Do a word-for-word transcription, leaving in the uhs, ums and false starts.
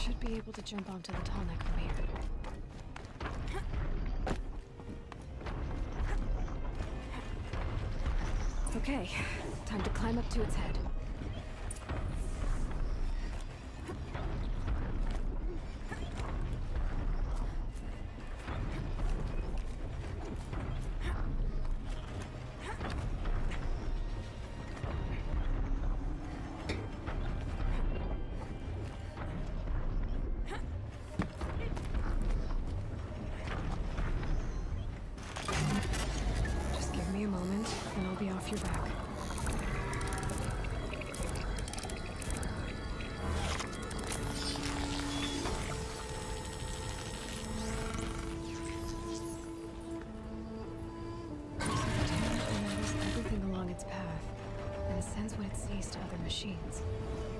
Should be able to jump onto the Tallneck from here. Okay, time to climb up to its head. Just give me a moment, and I'll be off your back. Everything along its path, and it sends what it sees to other machines.